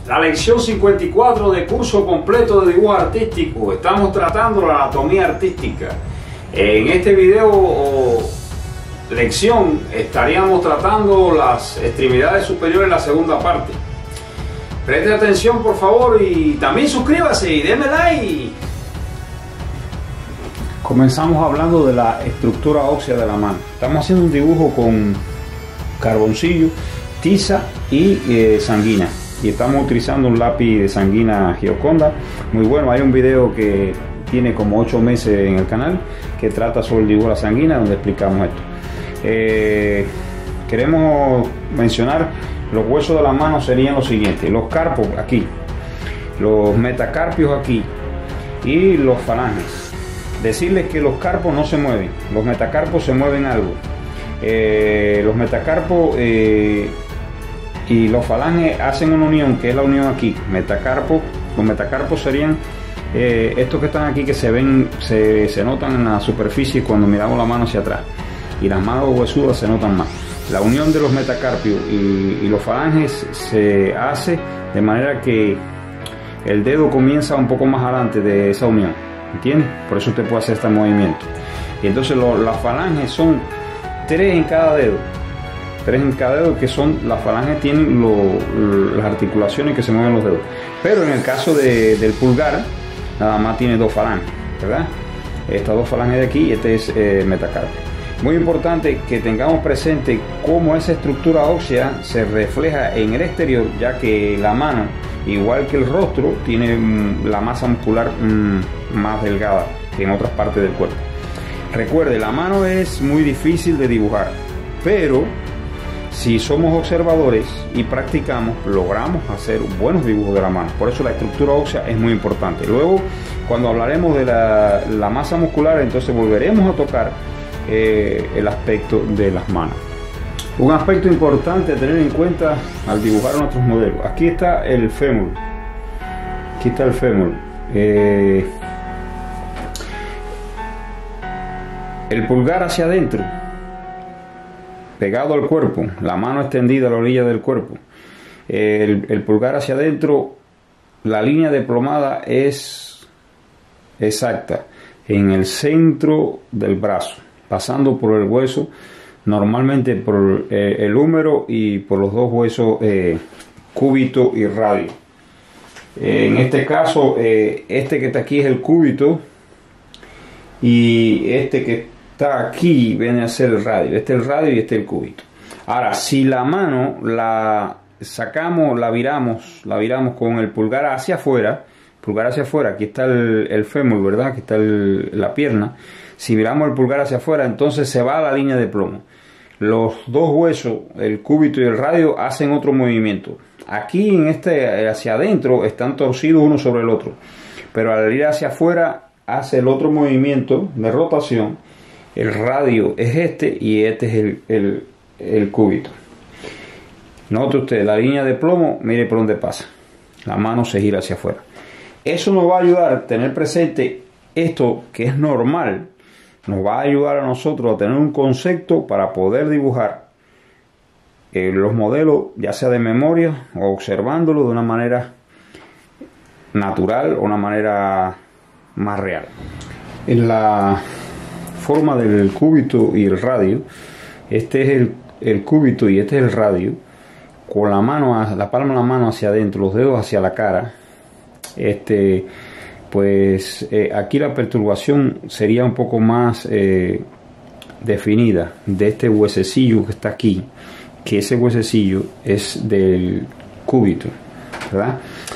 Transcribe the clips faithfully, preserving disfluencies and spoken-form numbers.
La lección cincuenta y cuatro de curso completo de dibujo artístico. Estamos tratando la anatomía artística. En este video o lección estaríamos tratando las extremidades superiores, la segunda parte. Preste atención por favor y también suscríbase y déme like. Comenzamos hablando de la estructura ósea de la mano. Estamos haciendo un dibujo con carboncillo, tiza y eh, sanguina. Y estamos utilizando un lápiz de sanguina Gioconda muy bueno. Hay un video que tiene como ocho meses en el canal que trata sobre el dibujo de la sanguina, donde explicamos esto. Eh, queremos mencionar los huesos de la mano serían los siguientes: los carpos aquí, los metacarpios aquí y los falanges. Decirles que los carpos no se mueven, los metacarpos se mueven algo. Eh, los metacarpos eh, y los falanges hacen una unión, que es la unión aquí. Metacarpos, los metacarpos serían eh, estos que están aquí, que se ven, se, se notan en la superficie cuando miramos la mano hacia atrás, y las manos huesudas se notan más. La unión de los metacarpios y, y los falanges se hace de manera que el dedo comienza un poco más adelante de esa unión, ¿entiendes? Por eso usted puede hacer este movimiento. Y entonces lo, las falanges son tres en cada dedo. Tres en cada dedo, que son, las falanges tienen lo, las articulaciones que se mueven los dedos. Pero en el caso de, del pulgar, nada más tiene dos falanges, ¿verdad? Estas dos falanges de aquí y este es eh, metacarpio. Muy importante que tengamos presente cómo esa estructura ósea se refleja en el exterior, ya que la mano, igual que el rostro, tiene mmm, la masa muscular mmm, más delgada que en otras partes del cuerpo. Recuerde, la mano es muy difícil de dibujar, pero si somos observadores y practicamos, logramos hacer buenos dibujos de la mano. Por eso la estructura ósea es muy importante. Luego, cuando hablaremos de la, la masa muscular, entonces volveremos a tocar eh, el aspecto de las manos. Un aspecto importante a tener en cuenta al dibujar nuestros modelos. Aquí está el fémur. Aquí está el fémur. Eh, el pulgar hacia adentro, pegado al cuerpo, la mano extendida a la orilla del cuerpo. El, el pulgar hacia adentro, la línea de plomada es exacta en el centro del brazo, pasando por el hueso, normalmente por eh, el húmero y por los dos huesos eh, cúbito y radio. Eh, en este caso, eh, este que está aquí es el cúbito y este que está aquí viene a ser el radio. Este es el radio y este es el cúbito. Ahora, si la mano la sacamos, la viramos, la viramos con el pulgar hacia afuera, pulgar hacia afuera, aquí está el, el fémur, ¿verdad? Aquí está el, la pierna. Si viramos el pulgar hacia afuera, entonces se va a la línea de plomo. Los dos huesos, el cúbito y el radio, hacen otro movimiento. Aquí en este, hacia adentro, están torcidos uno sobre el otro. Pero al ir hacia afuera, hace el otro movimiento de rotación. El radio es este y este es el, el, el cúbito. Note usted, la línea de plomo, mire por dónde pasa. La mano se gira hacia afuera. Eso nos va a ayudar a tener presente esto que es normal. Nos va a ayudar a nosotros a tener un concepto para poder dibujar eh, los modelos, ya sea de memoria o observándolo de una manera natural o una manera más real. En la forma del cúbito y el radio, este es el, el cúbito y este es el radio, con la mano, la palma de la mano hacia adentro, los dedos hacia la cara. Este, pues eh, aquí la perturbación sería un poco más eh, definida de este huesecillo que está aquí, que ese huesecillo es del cúbito, ¿verdad?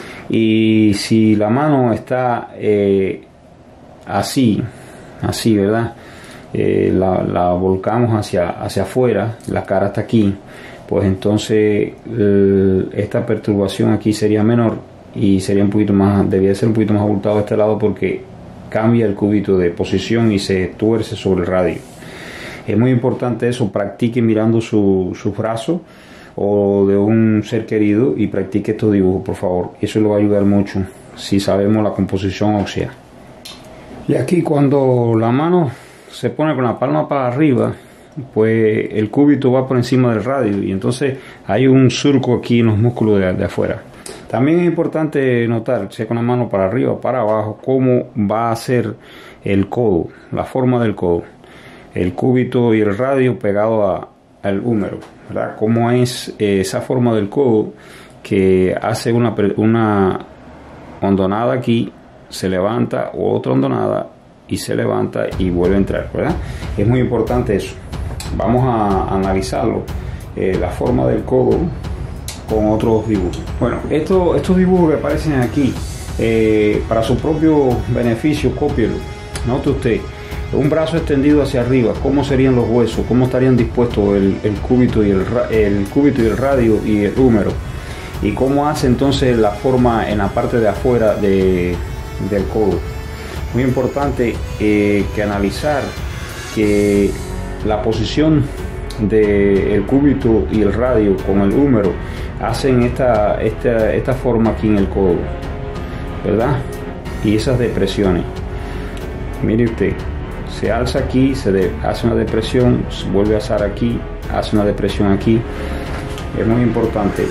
Y si la mano está eh, así, así, ¿verdad? Eh, la, la volcamos hacia, hacia afuera, la cara está aquí, pues entonces el, esta perturbación aquí sería menor y sería un poquito más, debía ser un poquito más abultado de este lado porque cambia el cúbito de posición y se tuerce sobre el radio. Es muy importante eso, practique mirando su, su brazo o de un ser querido y practique estos dibujos, por favor. Eso le va a ayudar mucho si sabemos la composición ósea. Y aquí cuando la mano se pone con la palma para arriba, pues el cúbito va por encima del radio y entonces hay un surco aquí en los músculos de, de afuera. También es importante notar, sea con la mano para arriba o para abajo, cómo va a ser el codo, la forma del codo, el cúbito y el radio pegado a, al húmero, ¿verdad? Cómo es eh, esa forma del codo que hace una, una hondonada aquí, se levanta, o otra hondonada y se levanta y vuelve a entrar, ¿verdad? Es muy importante eso. Vamos a analizarlo, eh, la forma del codo con otros dibujos. Bueno, esto, estos dibujos que aparecen aquí, eh, para su propio beneficio, cópielo. Note usted, un brazo extendido hacia arriba, cómo serían los huesos, cómo estarían dispuestos el, el cúbito y el, el cúbito y el radio y el húmero, y cómo hace entonces la forma en la parte de afuera de, del codo. Muy importante eh, que analizar que la posición del cúbito y el radio con el húmero hacen esta, esta, esta forma aquí en el codo, ¿verdad? Y esas depresiones. Mire usted, se alza aquí, se de, hace una depresión, vuelve a alzar aquí, hace una depresión aquí. Es muy importante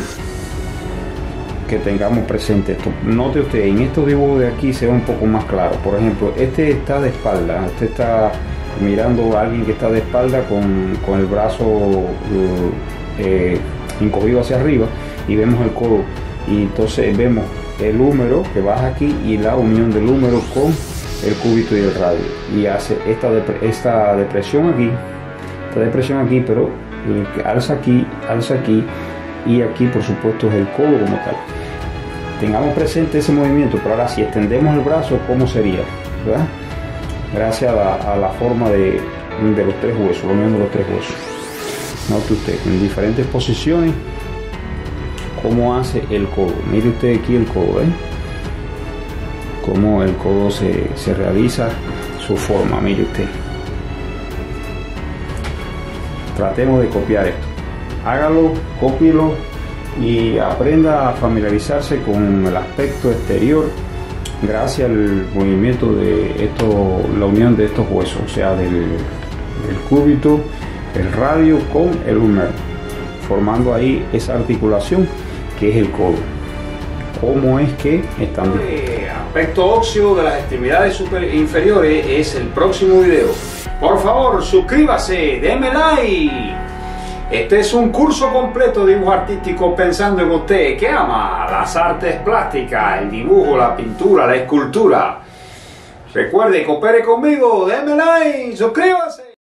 que tengamos presente esto. Note usted, en estos dibujos de aquí se ve un poco más claro. Por ejemplo, este está de espalda, este está mirando a alguien que está de espalda con, con el brazo eh, encogido hacia arriba, y vemos el codo, y entonces vemos el húmero que baja aquí y la unión del húmero con el cúbito y el radio, y hace esta, dep esta depresión aquí, esta depresión aquí, pero alza aquí, alza aquí, y aquí por supuesto es el codo como tal. Tengamos presente ese movimiento, pero ahora si extendemos el brazo, ¿cómo sería? ¿Verdad? Gracias a la, a la forma de, de los tres huesos, la unión de los tres huesos. Note usted, en diferentes posiciones, cómo hace el codo. Mire usted aquí el codo, ¿eh? Cómo el codo se, se realiza su forma, mire usted. Tratemos de copiar esto. Hágalo, cópielo y aprenda a familiarizarse con el aspecto exterior gracias al movimiento de esto, la unión de estos huesos, o sea, del, del cúbito, el radio con el húmero, formando ahí esa articulación que es el codo. ¿Cómo es que están? El aspecto óseo de las extremidades super inferiores es el próximo video. Por favor, suscríbase, denme like. Este es un curso completo de dibujo artístico pensando en usted que ama las artes plásticas, el dibujo, la pintura, la escultura. Recuerde, coopere conmigo, denme like, suscríbase.